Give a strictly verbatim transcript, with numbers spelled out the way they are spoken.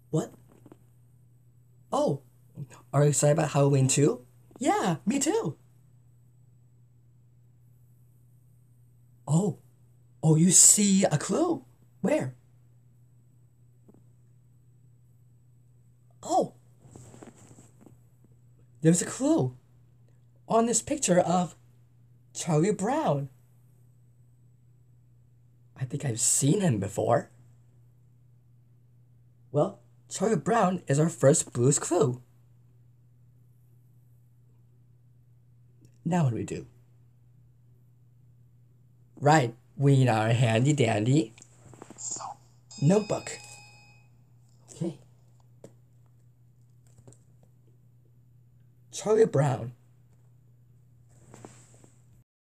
What? Oh, are you excited about Halloween too? Yeah, me too. Oh, oh, you see a clue? Where? Oh, there's a clue on this picture of Charlie Brown. I think I've seen him before. Well, Charlie Brown is our first Blue's clue. Now what do we do? Right, we need our handy dandy notebook. Okay. Charlie Brown